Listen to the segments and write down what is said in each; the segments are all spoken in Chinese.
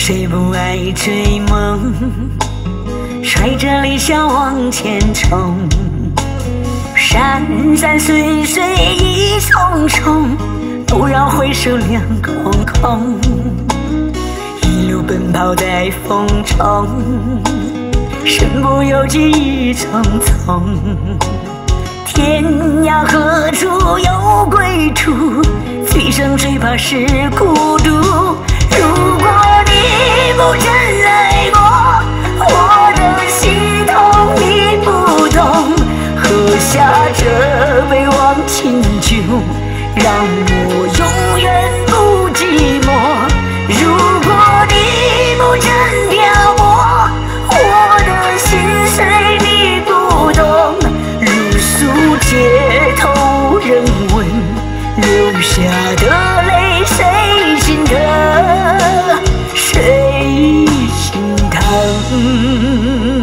谁不爱追梦？揣着理想往前冲，山山水水一重重，不要回首两空空。一路奔跑在风中，身不由己一匆匆。天涯何处有归处？最伤最怕是孤独。如果你不曾爱过，我的心痛你不懂。喝下这杯忘情酒，让我永远不寂寞。如果你不曾漂泊，我的心碎你不懂。如诉街头人问，流下的泪谁心疼？谁心疼？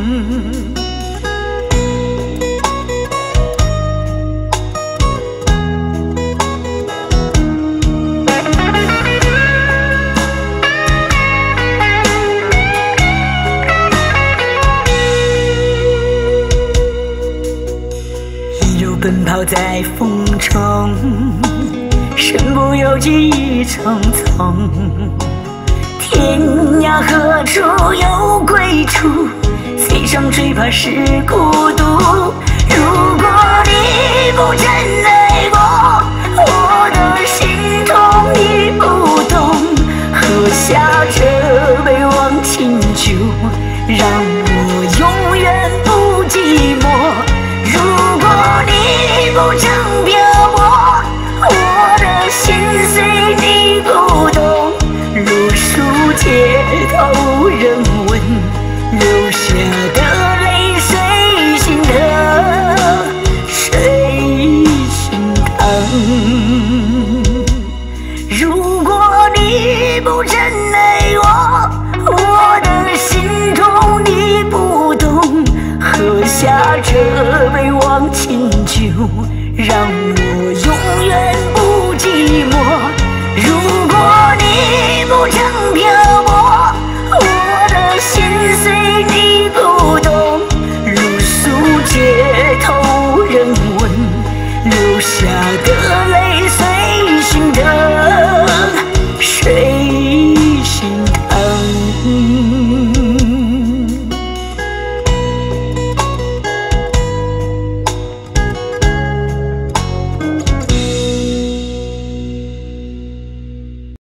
一路奔跑在风中，身不由己一匆匆。天涯何处有归处？最伤最怕是孤独。如果你不曾爱过，我的心痛你不懂。喝下这杯忘情酒，让我永远不寂寞。如果你不曾漂泊，我的心碎你不懂。如数街头人问，流下的泪谁心疼？谁心疼？如果你不曾爱我，我的心痛你不懂。喝下这杯忘情酒，让我